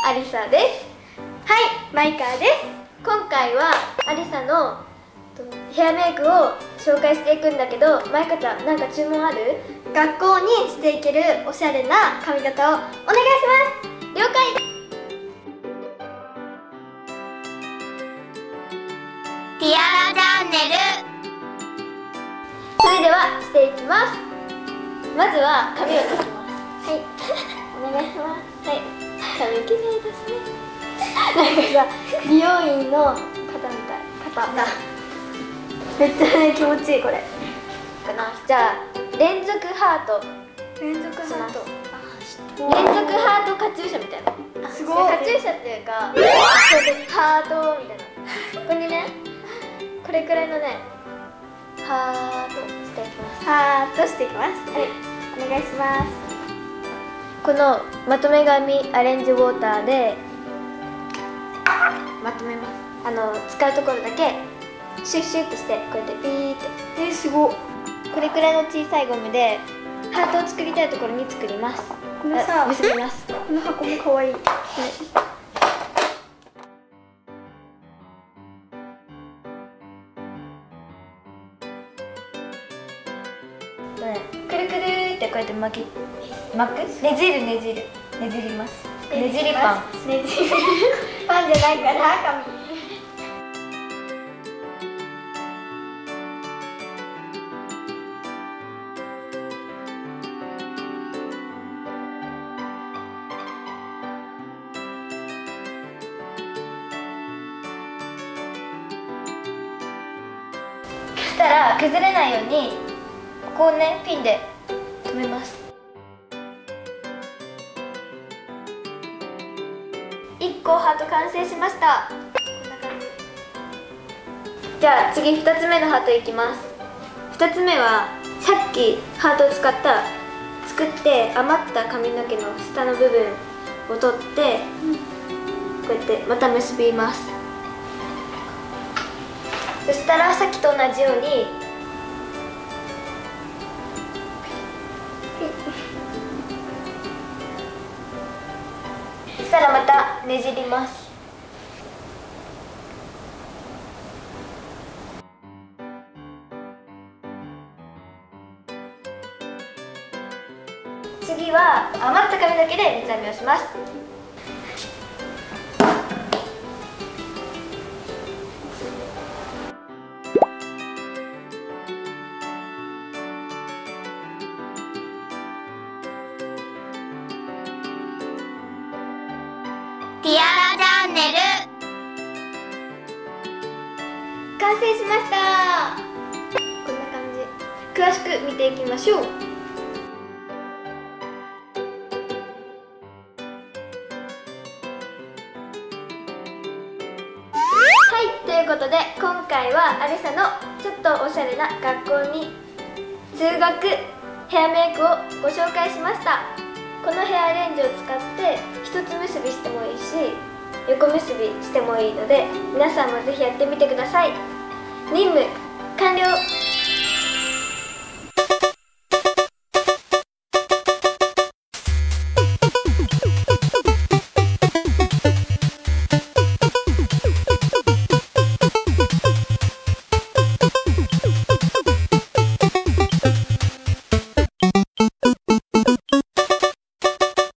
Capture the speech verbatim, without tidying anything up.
アリサです。 はい、マイカです。 今回はアリサのヘアメイクを紹介していくんだけど、マイカちゃんなんか注文ある？ 学校にしていけるおしゃれな髪型をお願いします。 了解。 ティアラチャンネル。 それではしていきます。まずは髪を描きます。 はい、 お願いします。はい、髪きれいですね。なんかさ、美容院の肩みたい。肩だ。めっちゃね、気持ちいいこれ。かな。じゃあ連続ハート。 連続ハート。 連続ハートカチューシャみたいな。 すごい。 カチューシャっていうか、ハートみたいな。ここにね、これくらいのね、ハートしていきます。 ハートしていきます。はい、お願いします。 このまとめ髪アレンジウォーターでまとめます。あの使うところだけシュッシュッとして、こうやってピーって。 えー、すごっ。 これくらいの小さいゴムでハートを作りたいところに作ります。 このさ、 結びます。 この箱も可愛い。はい。 くるくるってこうやって巻き巻くねじるねじるねじります。ねじりパン。 ねじりパンじゃないかな、髪。 そしたら崩れないようにここをね、ピンで留めます。いっこハート完成しました。こんな感じ。じゃあ次ふたつめのハートいきます。ふたつめはさっきハートを使った作って余った髪の毛の下の部分を取って、こうやってまた結びます。そしたらさっきと同じようにそしたらまたねじります。次は余った髪の毛で三つ編みをします。 ティアラチャンネル。 完成しました。こんな感じ。詳しく見ていきましょう。はい、ということで今回はアリサのちょっとおしゃれな学校に通学ヘアメイクをご紹介しました。このヘアアレンジを使って一つ結びしてもいいし、横結びしてもいいので、皆さんもぜひやってみてください。任務完了。